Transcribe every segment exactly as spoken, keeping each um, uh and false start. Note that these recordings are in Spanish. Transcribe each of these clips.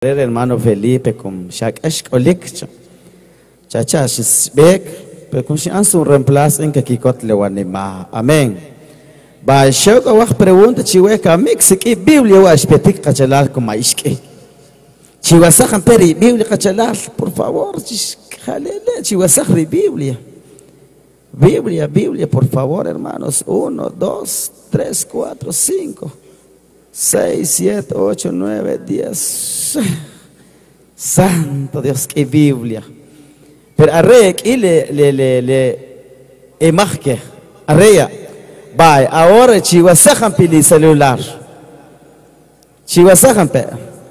parer hermano Felipe con Shak Eshkolik. Chacha, Shisbek, pero con Shan un reemplazo en que Kikot le wanima. Amén. Ba Shok awak pregunta chiweka Mexico Biblia wa espetik kachalal como Ishki. Chiwasajan peri Biblia kachalal, por favor, jalele, chiwasajri Biblia. Biblia, Biblia, por favor, hermanos. Uno, dos, tres, cuatro, cinco, seis, siete, ocho, nueve, diez. Santo Dios, qué Biblia. Pero arrek y le, le, le, le, emajke, arreya. Bye, ahora chiwasajan pili celular. Chiwasajan pe.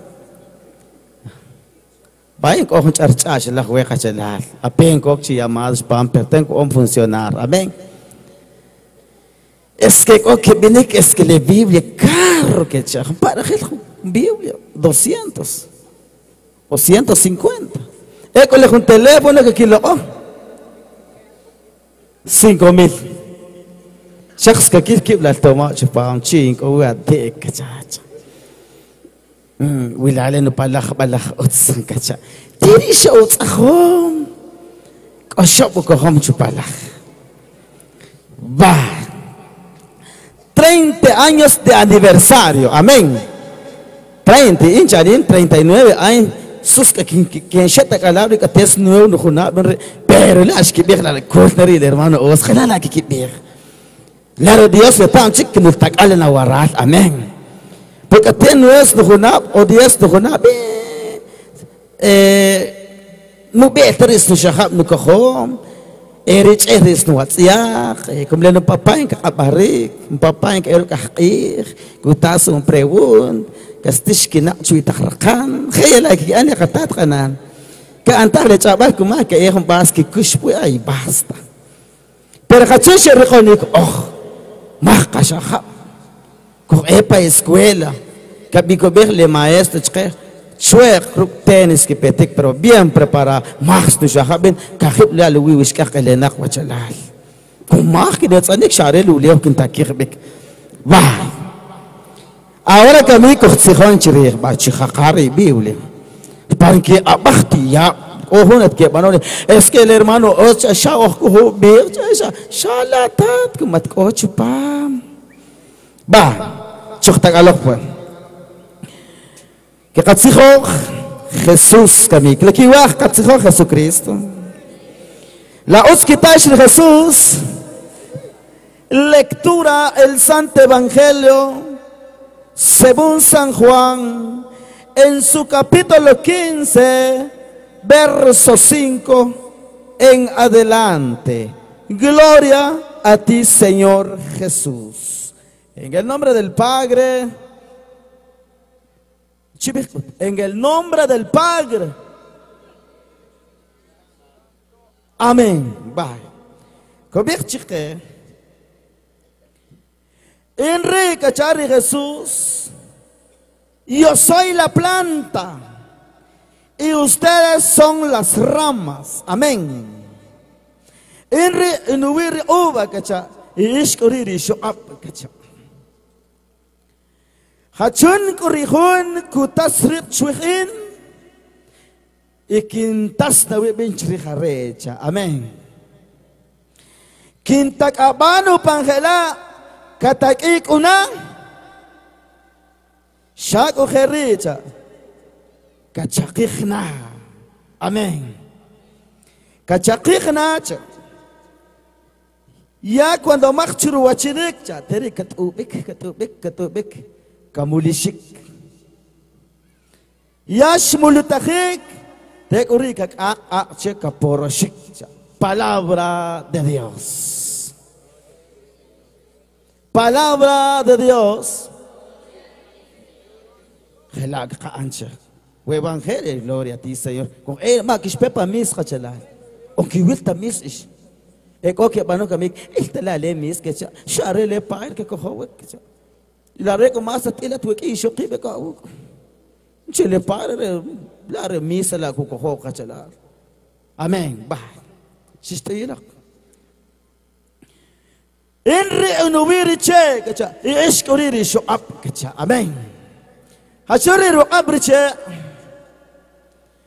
Bye, cojo charchash la hueca chelar. Apen cochi llamados pamper, tengo un funcionar. Amén. Es que que viene que es que la Biblia caro que chajan para que Biblia doscientos o ciento cincuenta. École un teléfono que kilo oh cinco mil. Shaks que aquí que la toma chupam cinco o a de que chacha. Hmm, wilale no palach balach otsan kacha. Tiri shots ahom. Koshopo kohom chupalach. Va. treinta años de aniversario. Amén. treinta, incharin treinta y nueve años. Sus que quien sheta calabri que tes nuevo no juna, pero la es que vier la corneri hermano os jalala que vier. La Dios le tan chic que nos takale na warat. Amén. Porque te no es no juna o diez no juna be eh no be tres no shahab no kohom. Erich eris no watsiak, como le no papá en kabarik, un papá en que el kahir, gutas un pregun, kastish kina chui takrakan, khayla ki ani qatat qanan. Ka antar le chabal kuma que es un bas que kushpu ay basta. Pero khachish reconik, oh, marca shahab. Con epa escuela, kabiko ber le maestro chke. Suer grup tenis que petek pero bien preparado más tu shahabin kahib la lui wishkak elena wachalal con más que de tsanik share luleo kintakir bek va ahora que mi coxijón chirih ba chihaqari bible para que abakhti ya ohunat que banone es que el hermano ocha shao ko be cha shalatat kumat ko chupam ba chuhtagalok pues que Katzijo Jesús kami, que kiwah Katzijo Jesucristo. La osquitash de Jesús, lectura el Santo Evangelio según San Juan, en su capítulo quince, verso cinco en adelante. Gloria a ti, Señor Jesús. En el nombre del Padre, en el nombre del Padre. Amén. Bye. Enrique Chari Jesús, yo soy la planta y ustedes son las ramas. Amén. Enrique Nuiri Uva Cacha y Ishkuriri Shoap Cacha. Hachun kurihun kutasrit chuhin ikintas tawi benchri harecha. Amén. Kintak abano panghela katakik una shako herecha kachakikna. Amén. Kachakikna ya cuando machuru wachirik cha teri katubik katubik katubik kamulishik yash mulutahik tekurika a a cheka poroshik palabra de Dios, palabra de Dios. Gelag ka ancha evangelio, gloria a ti, Señor. Con él ma kishpepa mis khachalal o kiwilta mis ish eko ke bano kamik iltala mis ke share le pair ke kohowek ke la reco más atila tu que yo que beca u chile para la remisa la coco cachala. Amén. Ba sistira enre unubiri che cacha ishkuriri show up cacha. Amén. Hachuri ro abriche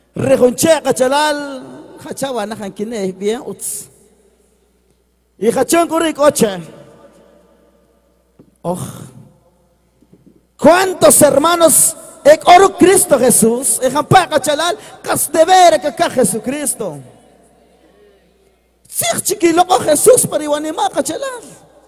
Rehonche kachalal hachawa na hankine bien uts. Y hachon kurik oche. Oh. ¿Cuántos hermanos ek oro Cristo Jesús? E hampa kachalal kas de ver que ka Jesucristo. Sich chiquilo ko Jesús pariwanima kachalal.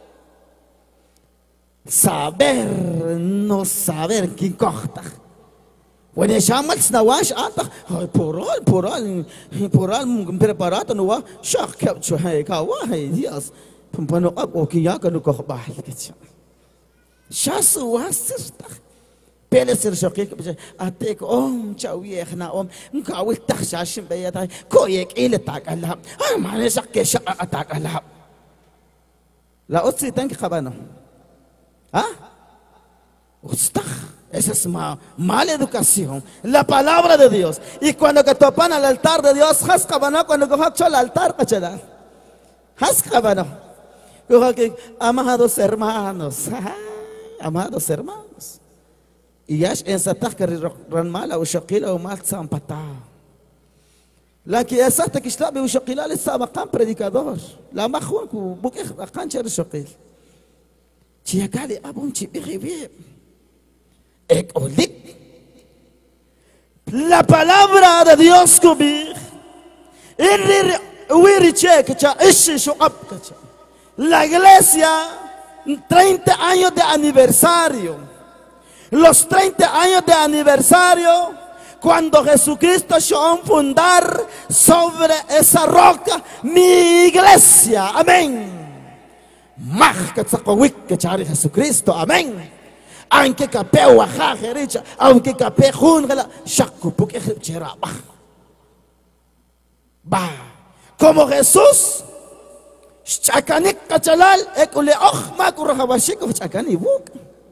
Saber, no saber quién corta. Bueno, llamas na wash ata, poral, poral, poral, preparado no wa, shak capture hai kawa hai dias. Pampano up o kiyaka no ko ba kitcha. Shasu wasista. Pele ser shakik atek om chawi khna om mkawi takhshashim bayata ko yek ile takala. Ah mane shakke shak atakala. La otsi tanki khabano. ¿Ah? Esa es ma, mala educación. La palabra de Dios. Y cuando que topan al altar de Dios, hascabano, cuando que al altar, cachada. Hascabano. Amados hermanos. Amados hermanos. Y ya en Satah que ranmala o shakila o mal zampata. La que esa te kishlabe o shakila le sabakan predicador. La mahun ku buke akancher shakil. Chiakali abon chibiribi. Ek olik. La palabra de Dios kubir. Irri uiriche kacha ishi shuqab kacha. La iglesia treinta años de aniversario. Los treinta años de aniversario cuando Jesucristo shon fundar sobre esa roca mi iglesia. Amén. Mach katsakawik kachari Jesucristo, amén. Aunque cape wajaje richa, aunque cape jungela, shakupuk echera bah. Bah. Como Jesús, chakanik kachalal, ekule och makurahawashik chakani buk.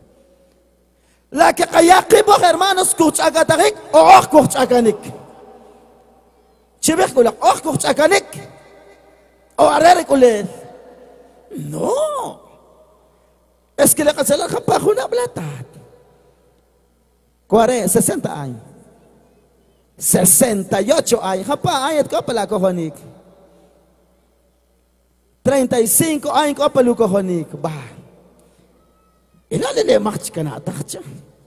La que kayakibo hermanos kuchagatarik, och kuchaganik. Chibek kula och kuchaganik. O arere kule. No, es que le cancelan bajo una plata. cuarenta, sesenta años, sesenta y ocho años. Japa años copa la cojonik. treinta y cinco años copa lu cojonik. Bah, y no le le march cana tacha.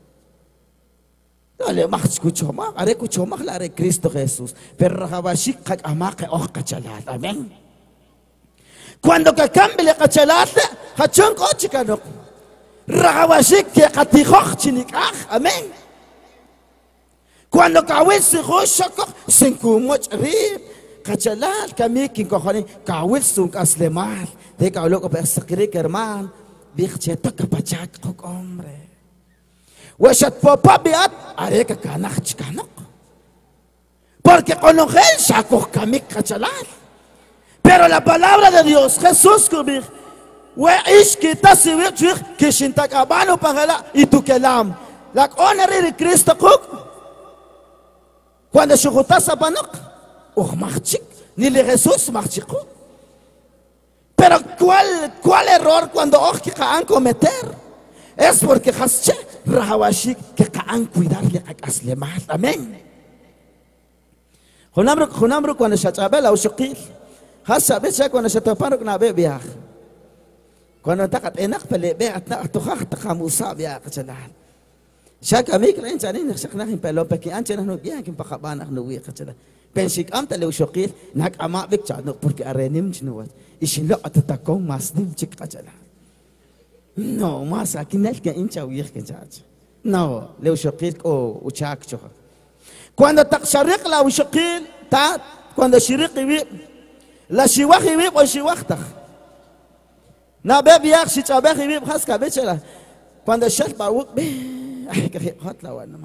No le march kuchoma, are kuchoma la are Cristo Jesús. Pero rabashik kak amake och kachalat. Amén. Cuando que cambie le cachalate, hachon coche cano. Ragawashik que catijoch chinikach, amén. Cuando kawil se hoshako, senkumoch rib, cachalat, kamikin kohani, kawil sunk aslemal. De kawlo ko pesakrik herman, bicheta kapachak kok hombre. Washat popa biat, areka kanach chikanok. Porque con ojel shako kamik cachalat. Pero la palabra de Dios, Jesús kubir, we ish kita siwir chwir kishintak abano pangala itukelam. La honor de Cristo kuk. Cuando shukutas abanok, oh marchik, ni le Jesús marchiku. Pero cuál cuál error cuando oh que kaan cometer es porque hasche rahawashik que kaan cuidarle a aslemat. Amén. Hunamro hunamro cuando shachabela o shukil. Hasa bisa cuando se toparon na bebia. Cuando takat enak pele be at na tukak takamusa bia kachalan. Siya kami klain chanin sak na himpelo peki anche na no bia kim pakabanak no wi kachalan. Pensik am tale ushokil nak ama bik chano porque arenim chnuat. Ishinlo atatakong mas dim chik kachalan. No, mas akinel ka incha wi kachach. No, le ushokil o uchak choha. Cuando taksharik la ushokil ta cuando shirik wi la shiwahi wib o shiwachtach. Na beb yak si chabehi wib khas ka bechela. Cuando shal bawuk be ay ka hot la wan ma.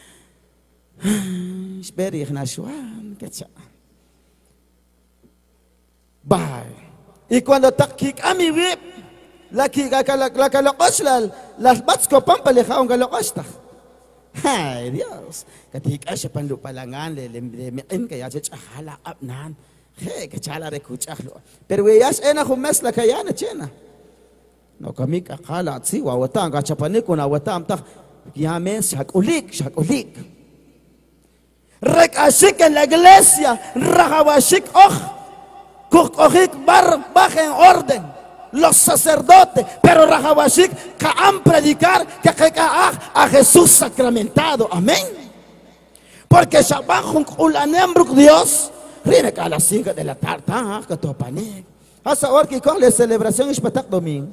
Speri khna shwan ketcha. Bye. Y cuando takik ami wib la ki ka la la ka la qasla la bats ko pampa le khaung ka la qasta. Ay Dios. Katik asya panlu palangan le le me in ka ya chahala abnan. Hey, que chala recuchalo. Pero ellas ena jumes la kayana chena. No kami kakala tsi wa watang kachapane ko na watam tak yamen shakulik shakulik. Recashik en la iglesia, rajabashik oj, kukojik bar, baja en orden. Los sacerdotes, pero rajabashik kaan predicar que a Jesús sacramentado. Amén. Porque Shabbat ulanembruk Dios, rine a las cinco de la tarde, ah, que tu panik. Hasta ahora que con la celebración es patak domingo.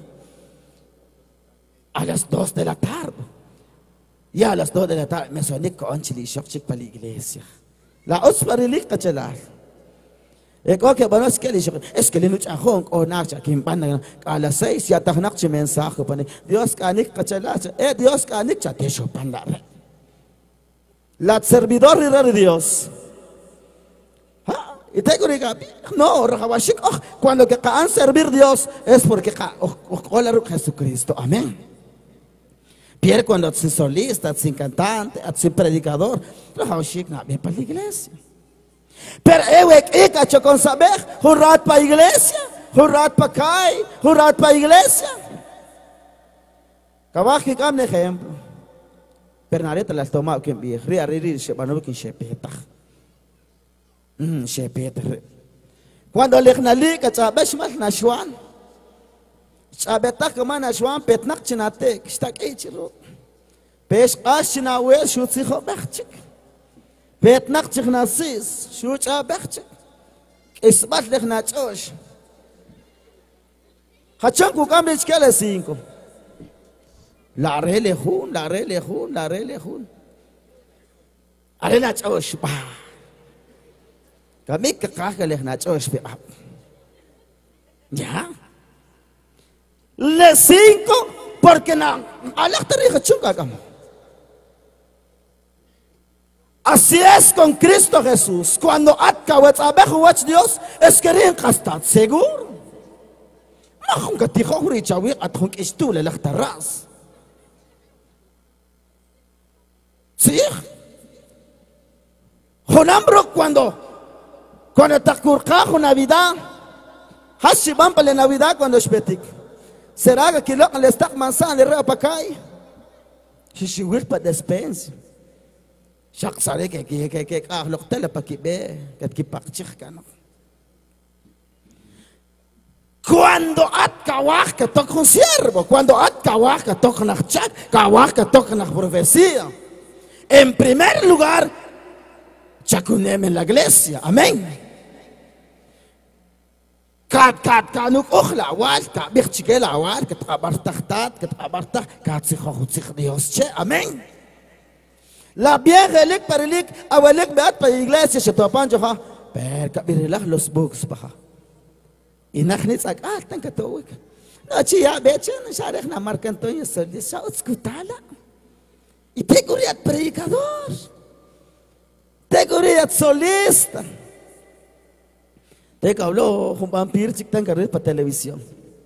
A las dos de la tarde. Y a las dos de la tarde me soné con chili shokchik para la iglesia. La osparilic cachalal. E ko ke banos ke li shok. Es que le nuch ahong o nacha kim pan a las seis ya tahnak chi mensaje pane. Dios kanik cachalach. Eh Dios kanik cha te shopan la. La servidor de Dios. Ha, y te digo no, rajabashik. Cuando que kaan servir Dios es porque ka oh Jesucristo. Amén. Pierre cuando es solista, es cantante, es predicador, rajabashik na bien para la iglesia. Pero ewek ikacho con saber, jurat para iglesia, jurat para kai, jurat para iglesia. Kabaki kam ne ejemplo. Pero nareta las toma que envíe, ria ri se van a que shepeta. Mm, shepeta. Cuando le gnali que chabesh mal na shwan. Chabeta kama na shwan petnak chinate, está que chiro. Pesh ashna we shu tsikho bakhchik. Petnak chikna sis, shu cha bakhchik. Isbat le ghna chosh. Hachan ku kam le chkele cinco. La rele jun, la rele jun, la rele jun. Arena chosh ba. Kami ke kakale na chosh pe ab. Ya. Le cinco porque na Allah tarikh chunga kam. Así es con Cristo Jesús. Cuando atka wet abejo wet Dios es que rin qastat seguro. Ma khun ka tikho ri chawi at khun istule la khtaras. Sí. Jonambro cuando cuando takurqa Navidad, hashiban para la Navidad cuando espetik. Será que lo le está mansan de repa kai. Shishiwir pa despensa. Shak sare que que que que ah lo tele pa kibe, que ki pakchik kana. Cuando at kawak que tok un siervo, cuando at kawak que tok nach chak, kawak que tok nach profecía. En primer lugar, chakunem en la iglesia. Amén. Kat kat kanuk okhla wal ka bichigela wal que trabartachtat, que trabartach, kat sikhochutzik Dios che. Amén. La vieja elik perilik awelik beat pa iglesia se topan joha, per kabirilah los books baha. Inakhnits ak ah tan katowik. No chi ya bechen sharek na marcantoy so sa utskutala. Y te curiat predicador, te curiat solista, te habló un vampiro chiquitán que para televisión.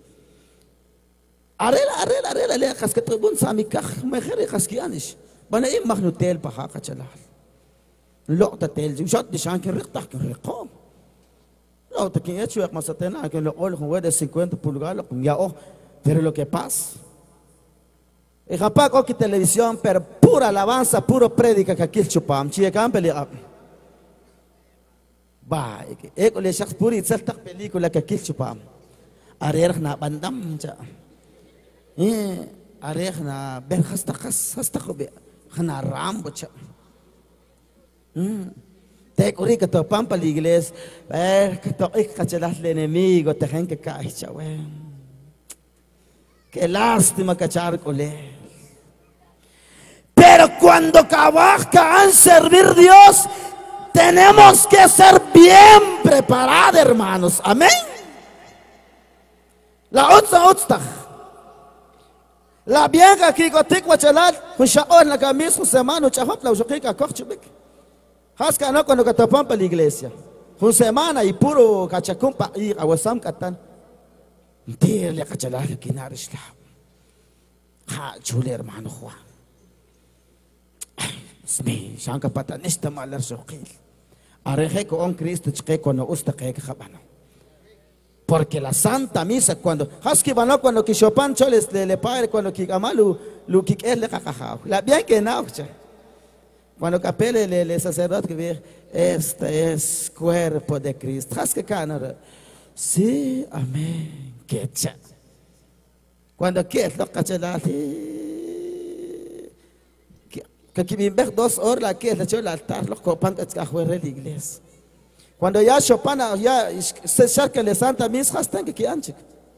Arela, arela, arela, le has que tribun samikach, mejere haskianish. Bana im magnutel paha kachalal. Lokta tel, shot de shank riktak rikom. Lokta quien hecho ek masatena que lo ol con de cincuenta pulgadas con ya oh, pero lo que pasa. Y capaz que televisión, pero pura alabanza, puro prédica que aquí el chupam, chica peli up. Ba, eko le shaks puri itselta película que aquí el chupam. Arer na bandam ja. Eh, arer na ben hasta khas hasta khobe. Khana rambo cha. Hmm. Te kuri que to pam pali iglesia, ver que to ik kachelas el enemigo te gen que cae chawe. Qué lástima cachar cole. Pero cuando cabasca en servir Dios, tenemos que ser bien preparados, hermanos. Amén. La otra otra. La vieja que gotik wachalat, un shaor la camisa, un semana, un chahop la ushokika kochubik. Haska no cuando catapam para la iglesia. Un semana y puro cachacumpa y awasam katan. Tirle kachalar que narishla. Ha, chule hermano Juan. Smi, shanka pata nista malar soqil. Areje con Cristo chque cuando usta que jabano. Porque la Santa Misa cuando haski bano cuando que Chopin choles le le padre cuando que amalu lu que le cacajao. La bien que naucha. Cuando capele el, el sacerdote que ve, este es cuerpo de Cristo. ¿Has que canara? Sí, amén. Que cha. Cuando quieres lo cachalate, que que me dos horas la que es el altar, los copan que escajuere la iglesia. Cuando ya Chopin ya se cerca de Santa Misa, hasta que anche.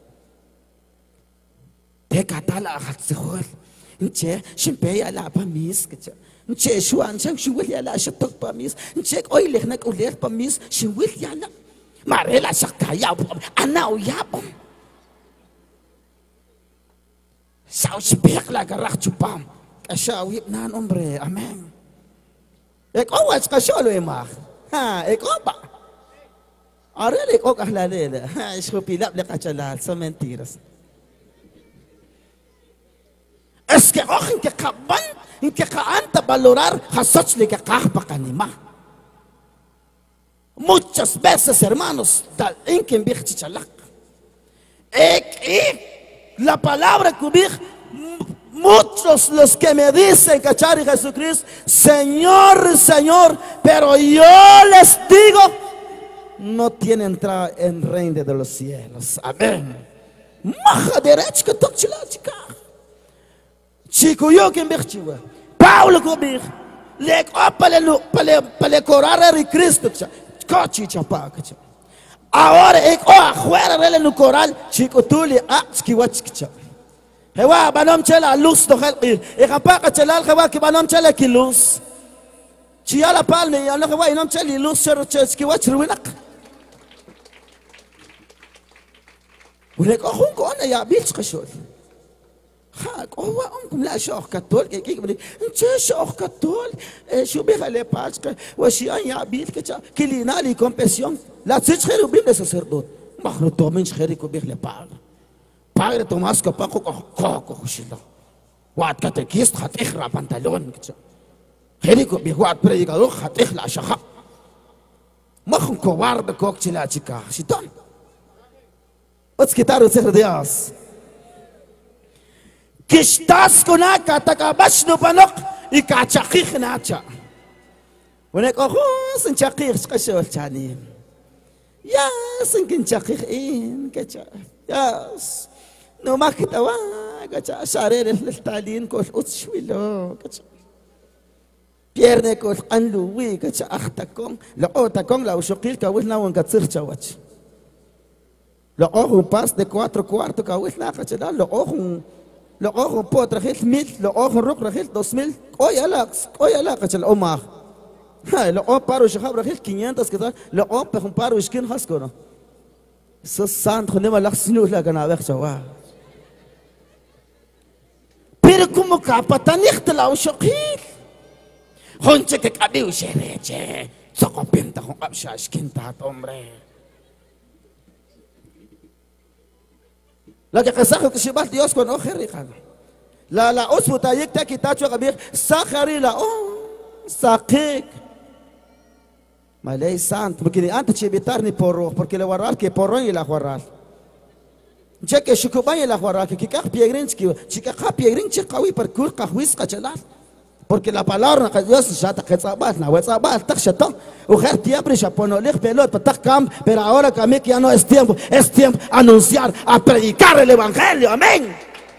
Te catala hatzhol. Nche, shimpe ya la pamis que cha. Nche shuan chang shuwil ya la shatok pamis. Nche oi lehnak uler pamis, shuwil ya la. Marela shakaya, anau ya. Sao spek la garach chupam. Kashaw nan hombre. Amen. Ek owas kasholo emach. Ha, ek oba. Arele ek ok ahlalele. Ha, shupilap le kachalal, son mentiras. Es que ojo en que caban, en que caanta valorar hasoch le que cajpa canima. Muchas veces, hermanos, tal en que envía chichalak. Ek, ek. La palabra que muchos los que me dicen, cachar y Jesucristo, Señor, Señor, pero yo les digo, no tiene entrada en reino de los cielos. Amén. Maja derecho que toque chila chica. Chico yo que me chiva. Paulo que me le para le para le corar a Cristo. Cochi chapa cacha. Ahora ek o afuera rele no coral chico tuli a skiwachkicha. Hewa banom chela luz do khal e kapaka chela hewa ki banom chela ki luz. Chia la palme ya no hewa inom cheli luz cher skiwach ruinak. Ule ko hun ko na ya bil khashol. Ha ko wa um la shoh katol ke ki bli nche shoh katol shu bi khale pas wa shi an ya bil kecha kilina li compassion. La tzitschere u bim de sacerdote. Mach no tomen schere ko bih le padre. Padre Tomás ko pa ko ko ko shilo. Wat katekist hat ikhra pantalon kecha. Heri ko bih wat predicador hat ikhla shakha. Mach ko warde ko chila chika. Shiton. What's kitaru ser Dios. Kistas kunaka takabash no panok ikachakh nacha. Unek oh sin chakh qashol chani. Yes, and can check in, catch up. Yes, no makitawa, catch a share el talin cos utswilo, catch up. Pierde cos andu, we catch a tacon, la ota con la ushokilka with now and katsircha watch. Lo ojo pas de cuatro cuarto ka with la cachada, lo ojo, lo ojo potra hit mil, lo ojo rock rahil dos mil, oyalax, oyalax el omar. Lo o paro shakab rahil quinientos que tal lo o pe un paro skin haskono so sant khonema laxnu la kana weg chawa pero como kapata nikhtla o shaqil honche que kabiu shereche so compenta con absha skin ta hombre la que qasakho que shibat dios con okhri khan la la usbuta yekta kitacho kabir sakhari la o saqik Malay santo, porque antes de evitar ni porro, porque le guardar que porro y la guardar. Ya que shukubay la guardar, que kikah piegrinski, chikah piegrin chikawi per kur kahwis kachalar. Porque la palabra que Dios ya te quetzabas, na quetzabas, tak shato, ujer tiempo chapono lich pelot, patak cam, pero ahora que a mí ya no es tiempo, es tiempo anunciar, a predicar el evangelio, amén.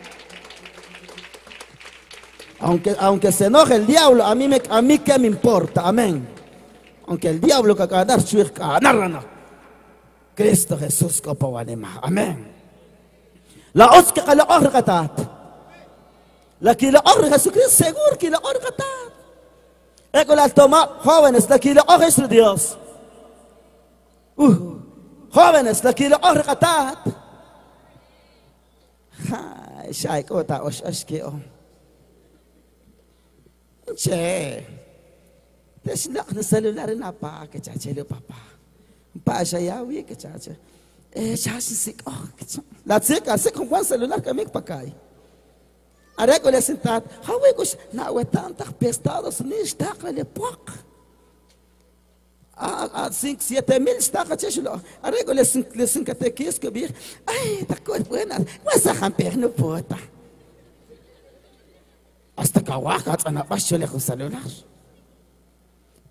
Aunque aunque se enoje el diablo, a mí me a mí qué me importa, amén. Aunque el diablo que acaba de dar su hija, Cristo Jesús copa anima. Amén. La osca la orgatat. La que la orga Jesucristo seguro que la orgatat. Eco la toma jóvenes, la que la orga es Dios. Uh, jóvenes, la que la orgatat. Ay, shay kota osh ashkeo. Che. Desnak na celular na pa ke chache le papa. Pa shayawi ke chache. Eh chache sik oh. La tsika sik com celular que me pakai. Arego le sentat. Hawe gos na wetantak pestados ni stakla le pok. A a cinco siete mil stakla cheshlo. Arego le sink le sink atekis que bir. Ay, ta coisa buena. Mas a ramper no pota. Hasta que aguaca ana baixo le com celular.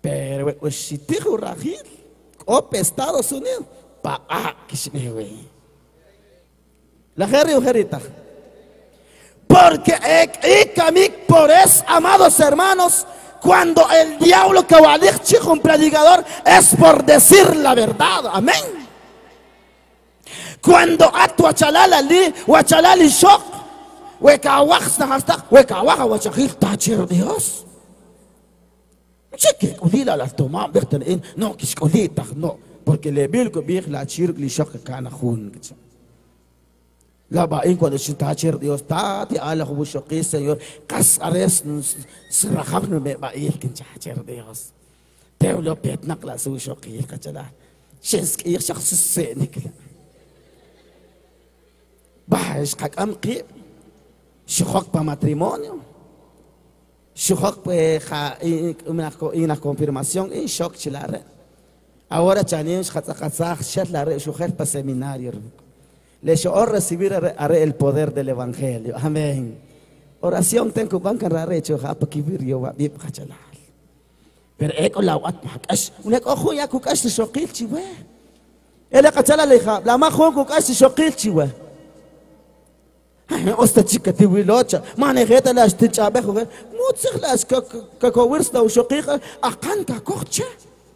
Pero we si tijo rajil, op Estados Unidos, pa ah kishme we. La jerry o jerita. Porque ek por eso, amados hermanos, cuando el diablo que va a decir un predicador es por decir la verdad. Amén. Cuando atu achalala li, o achalali shok, we kawax na hasta, we kawaja o achajil tachir Dios. Cheque, udila las tomam, verte en, no, kiskolita, no, porque le bil que big la chir li shok kana hun. La bain cuando se tachir Dios, ta ti ala hubo shoki Señor, kas ares srahak no me bail que tachir Dios. Te lo pet nakla su shoki kachala. Shesk ir shak se nikla. Bah, shak am qib. Shok pa matrimonio. Shok pa una confirmación y shok chilare. Ahora chanins khatzakhatzak shetla shok pa seminario. Les oro recibir el poder del evangelio. Amén. Oración tengo banca rare choja pa kibir yo wa bib kachalal. Pero eko lawat makash. Unek ojo ya kukash shokil chiwe. Ele kachala leja. La ma khon kukash shokil chiwe. Osta chica tiwilocha. Manejeta las tichabe joven. Mutzig las kakowirsta u shokika akan kakoche.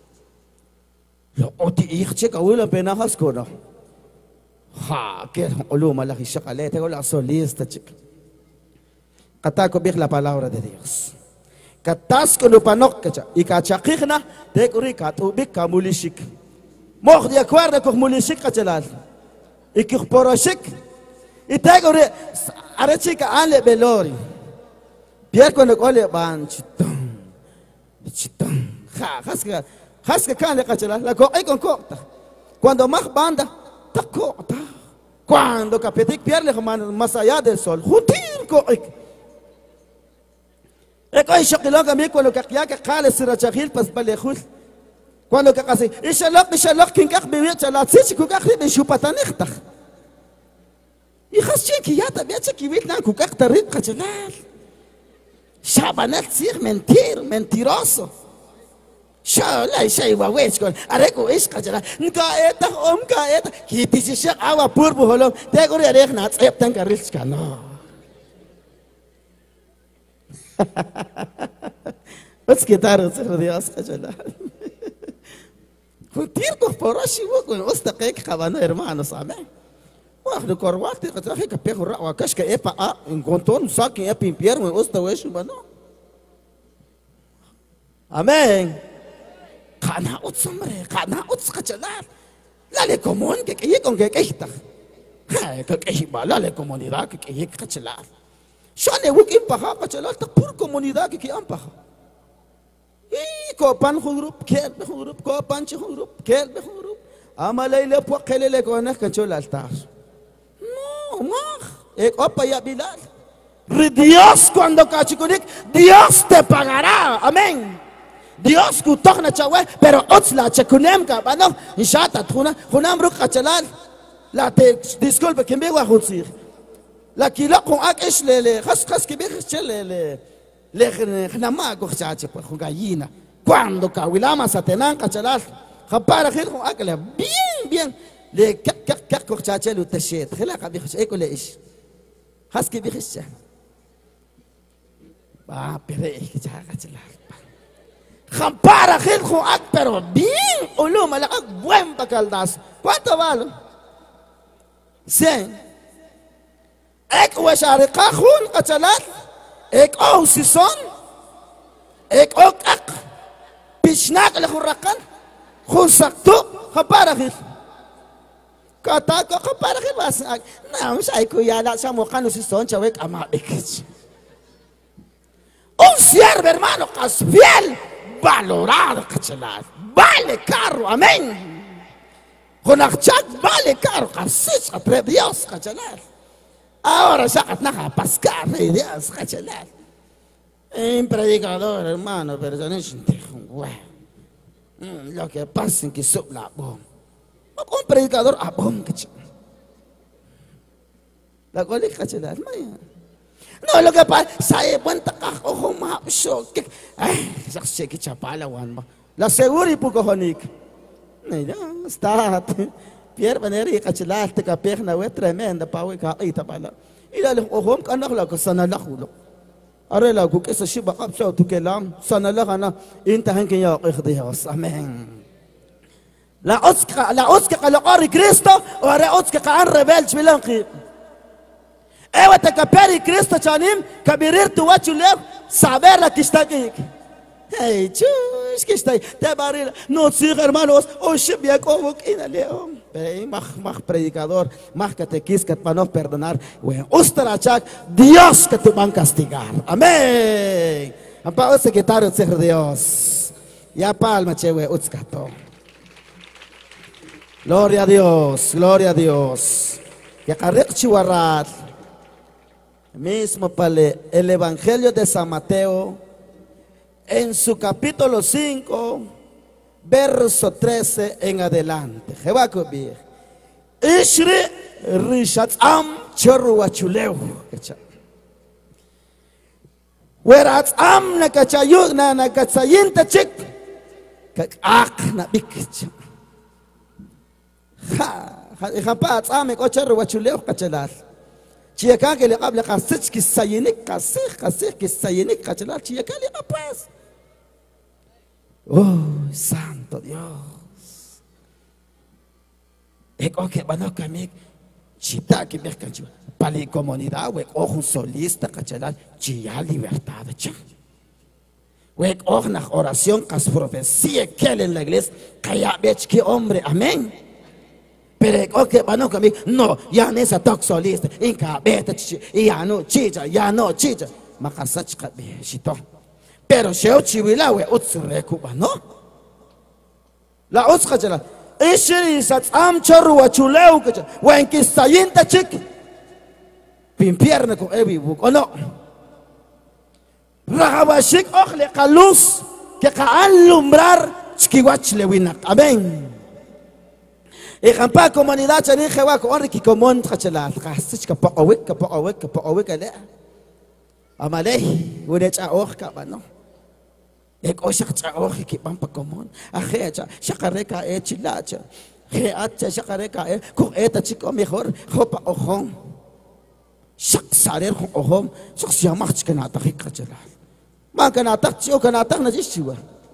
Lo oti ichche kawila penahas kono. Ha, que olu malaki shakale, tengo la solista chica. Katako big la palabra de Dios. Katasco no panok kacha. Y kachakigna, te kurika tu big kamulishik. Mog de acuerdo con mulishik kachalal. Y que poroshik. Y te kuri, are chica ale belori. Pierre cuando cole ban chitón. Chitón. Ha, haska, haska kale kachalal. La co, ay con corta. Cuando más banda. Cuando Capetic pierde más allá del sol, juntir coic. Ecoy shokilog amigo cuando que ya que jale sirachagil pas balejul. Cuando que casi, ishalok ishalok kinkak bibia chalat sich kukak ribe shupatanichta. Y hasche que ya también se kibit na kukak tarit kachalal. Shabanat sir mentir, mentiroso. Shalai shay wa wech kon areko is kajala nka eta om ka eta kiti si shak awa purbu holo te gori arek na tsep tan ka rich ka no. What's guitar sir Dios kajala. Kuntir ko poroshi wo kon ostaqek khabana hermanos amén. Wa khdu korwati kajala ka pe khura wa kashka epa a enconton sakin e pimpier mo osta weshu bano. Amén. Kana utsumre, kana uts kachalal. Lale común que que con que que está. Que que va lale comunidad que que kachalal. Shane wuk impaha kachalal ta pur comunidad que que ampaha. Y ko pan grup, kel be grup, ko pan chi grup, kel be grup. Amalay le po kelele ko na kachol altar. No, ma. Ek opa ya Bilal. Dios cuando kachikunik, Dios te pagará. Amén. Dios kutok chawe, pero otsla chakunem ka bano, inshata tuna, kunam ruk kachalal. La te disculpe que me voy a juzgar. La kilo con ak es le le, has has que me chele le le gnama go chache por gallina. Cuando kawilama satenan kachalal, japara khir con ak le bien bien le kak kak kak go chache lu tashet. Khila ka bi khsh ekole ish. Has que bi khsh. Ba pere ik ja kachalal. Jampara gil con ak pero bien ulu malak buen pacaldas. ¿Cuánto vale? cien. Ek washariqa khun qatalat. Ek o sison. Ek ok ak. Pishnak le khuraqan. Khun saktu jampara gil. Kata ko jampara gil was ak. Na usay ko yala sa mo kanu sison chawek ama ikich. Un siervo hermano casfiel. Valorado, cachalar, vale caro, amén. Con achak vale caro, casis, atre Dios, cachalar. Ahora ya naja pascar, Dios, cachalar. Un predicador, hermano, pero yo no entiendo, lo que pasa es que sub la bomba. Un predicador a bomba, cachalar. La cual es cachalar, maya. No, lo que pasa, sabe cuenta cajo más shock. Ay, ya sé que chapala wan ba. La seguri pukohonik. No, está. Pierre Vaneri Cachilat, te caperna, we tremenda, Paui Kaita Bala. Ila home canala, Sanalahulo. Arela, who is a shiba up show to Kelam, Sanalahana, into hanging out of the house. Amen. La Oscar, la Oscar, la Ori Cristo, or la Oscar, rebels Milanki. Ever take a peri Cristo Chanim, Kabirir to what you live, Sabera Kistagik. Hey, choose Kistay, Tabaril, no, sir, hermanos, o ship Yakovok in a leon. Mach, mach predicador, mach catequista para no perdonar. Ustarachak, Dios que te van a castigar. Amén. Apaga el secretario de Dios. Ya palma, chewe, utscato. Gloria a Dios, gloria a Dios. Que carrec chihuarat. Mismo pale, el Evangelio de San Mateo, en su capítulo cinco, verso trece en adelante. Jehová cubrir. Ishri rishat am chorwachuleu. Whereas am na kachayu na na katsayinta chik kak ak na bikich. Ha ha pa am ko chorwachuleu kachalar. Chiaka que le habla kasich ki sayinik kasich kasich ki sayinik kachalar chiaka le pues. Oh, santo Dios. Eko que van a cambiar. Chita que me cancho. Para la comunidad, we ojo solista cachalar. Chia libertad. We ojo na oración cas profecía que en la iglesia. Kaya bech que hombre. Amén. Pero eko que van a cambiar. No, ya no es a toc solista. Inca beta ya no chicha, ya no chicha. Makasach kabe shito. Pero si yo chivila, we utsre kuba, ¿no? La utsra jala. Ishiri sat am charu wa chuleu kacha. Wen ki sayinta chik. Pimpierna ko ebi buk, ¿o no? Rahawashik okhle kalus que ka alumbrar chikiwach lewinak. Amén. Y campa comunidad chani jewa ko ori ki komon kachala. Kasich ka paawik ka paawik ka paawik ale. Amalei, udah cawah kapan no? Ek osak cawah kipam pakomon. Akhirnya syakareka e cilaca. Heatnya syakareka e kok eta ciko mejor hopa ohom. Syak sarir ohom. Syak siamah cika natak hikacala. Maka natak cio kanatak najis ciwa.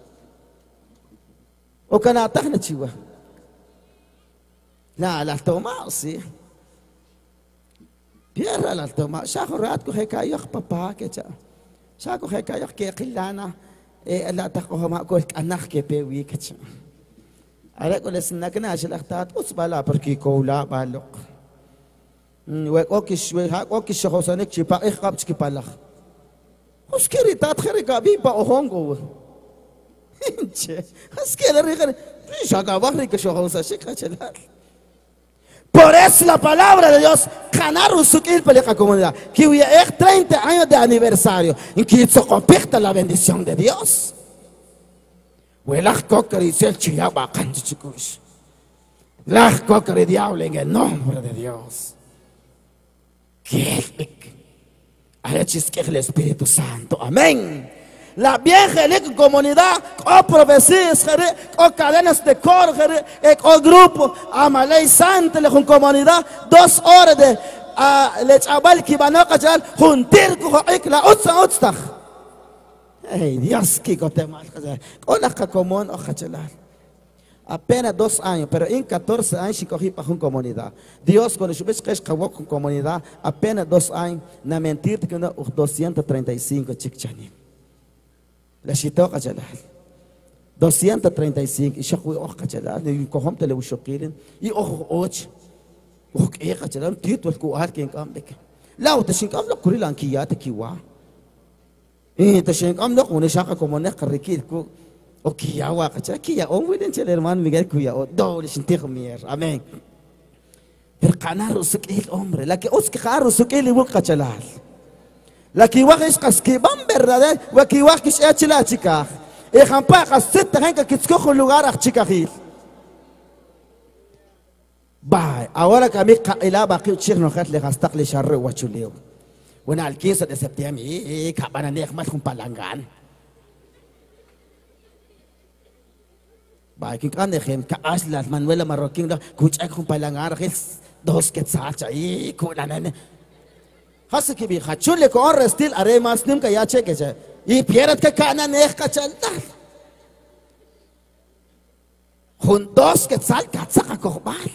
O kanatak na ciwa. Nah, lah toma sih. Biar la toma, siya ko rat ko kay kayak papa kaya. Siya ko kay kayak kaya kilana eh alata ko hama ko anak ke pewi kaya. Ara ko lesin na kana siya laktat usbala perki ko la balok. We ko kis we ha ko kis ko sanik chipa ikhab chki palak. Uskiri tat khari ka bi pa ohongo. Che, askela ri khari. Siya ka bakri ke shoho sa shika chala. Por eso la palabra de Dios, ganar un suquil para la comunidad. Que hoy es treinta años de aniversario. En que se compacta la bendición de Dios. Huelas cocker y el chilaba canto chicos. Las cocker y diablo en el nombre de Dios. Que es que el Espíritu Santo. Amén. La vieja comunidad, o profecías, o cadenas de coro, o grupo, Amalei Santa, la comunidad, dos horas de lechabal que van a callar, juntir con la utsa utsta. Ay, Dios, que cote mal, o la común o cachalar. Apenas dos años, pero en catorce años se cogí para una comunidad. Dios, cuando yo ves que es con comunidad, apenas dos años, na mentir que no, doscientos treinta y cinco chicchanim. La shito kajalal doscientos treinta y cinco y shakui oh kajalal ni kohom tele ushokirin y oh och oh ke kajalal tit wal ku har ken kam bek la ta shin kam la kurilan kiyat kiwa eh ta shin kam la kune shaka como ne karikir ku o kiyawa kajal kiya on widen chel hermano Miguel kuya o do le shin tikhmier amén el qanar usukil hombre la que os que qaru usukil wal kajalal la que igual es que van verdad, o que igual que es la chica. Y jampa caseta gente que escoge un lugar a chicajil. Bye. Ahora que a mí el aba que chir no hat le gastar le charre guachuleo. Bueno, al quince de septiembre, y cabana ne más un palangan. Ba king anehem ka aslat Manuela Marroquín la kuchak kung palangar his dos ketsacha i kunanan. Hasa ki bi khachule ko or stil are masnim ka ya cheke cha. I pierat ka kanan ek ka chaltal. Juntos quetzal katsa ko bal.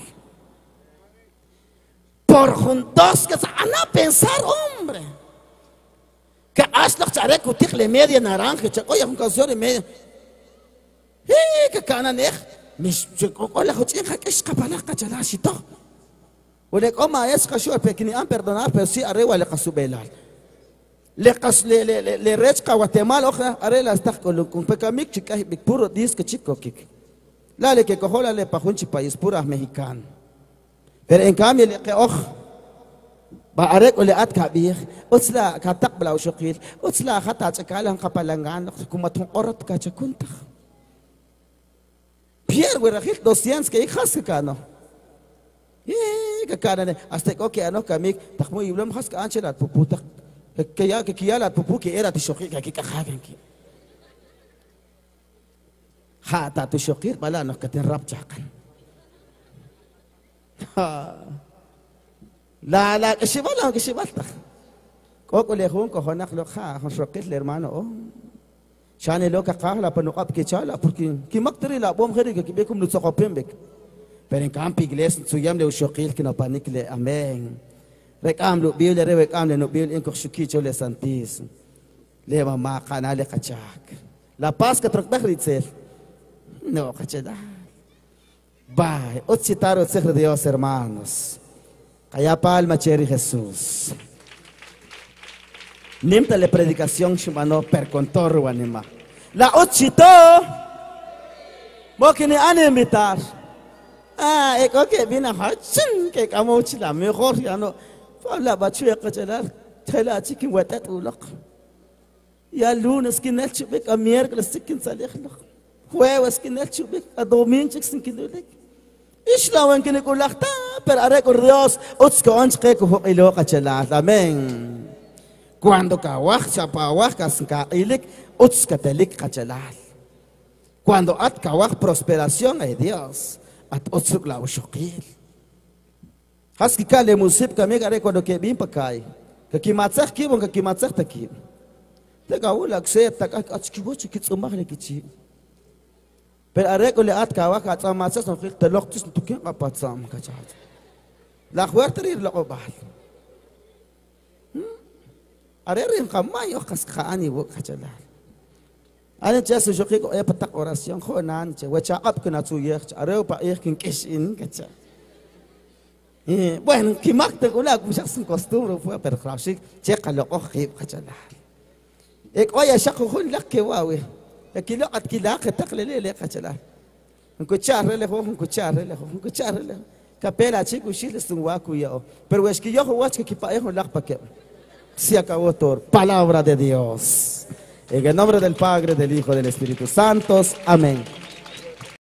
Por juntos quetzal ana pensar hombre. Que aslak chare kutik le media naranja cha oye un canción de media. Hey, que kanan ek mis ola khutin ka ish ka bala ka chala shito. Olek oma es ka shu pekini am perdonar pero si are wala kasubelal. Le qas le le le rechka Guatemala okhra are la stak ko kun pekamik chika big puro dis que chico kik. La le que cojola le pajunchi país pura mexicano. Pero en cambio le que och ba arek ole at kabir utsla ka taqbla ushqil utsla khata tsakalan kapalangan kumatong orat ka chakunta. Pierre werahit doscientos que hijas ka no. Eh ka kana hasta ko que ano kamik takmo iblam khas ka anchelat puputa que ya que kialat pupu que era tishoqi ka ki ka khagen ki. Hata tu syukir bala nak katin rap cakan. La la kesibat lah kesibat tak. Kau kau lehun kau honak lo kha kau syukir le hermano oh. Shane lo ka kahla panukap ke chala porque ki makteri la bom khari ke bekum lu tsaqapem bek. Pero en campi iglesia suyam le syukir kina panik le amen. Rek am lu bil le rek am le no bil en ko syuki chole santis. Le mama kana le kachak. La paz ka trak dakhritzel. No, cachada. Bye. Os citar o de Dios, hermanos. Calla palma, cheri Jesús. Nimta le predicación shumano per contorno anima. La ochito. Mo que ni ane invitar. Ah, eko que viene a hachin que kamo chila mejor ya no. Fala bachuya cachada. Tela chikin wetat ulak. Ya lunes que nelchu bek a miércoles chikin salih. Jueves que no chubik, a domingo sin que no le. Islawan que no colacta, pero haré con Dios, otros que once que cojo y lo cachala, amén. Cuando kawak chapawak kasinka ilik, otros que te lik cachala. Cuando at kawak prosperación ay Dios, at otros la ushokil. Haski kale musib kami haré cuando que bien pakai, que kimatzak kibon que kimatzak takib. Te kawulak se tak at atskiboch kitsumah le kitchi. Pero arre ko le at kawa ka tsama sa so khil talok tis tukin ka patsam ka chat la khwar trir la qobal arre rin kamay o kas khaani wo ka chala ana jas so khiko e patak oración khonan che wacha up kana tu ye arre pa e kin kishin ka cha eh bueno ki makta ko la ku shakhs costumbre fue per khashik che qalo o khib ka chala ek oya shakhu khun lak ke wawe Kilo at kila ketakle le kachala. Unko charre le ho, unko charre le ho, unko charre le. Capela chico chiles un waku yo. Pero es que yo watch que pa ejo lak pa que. Se acabó todo. Palabra de Dios. En el nombre del Padre, del Hijo, del Espíritu Santo. Amén.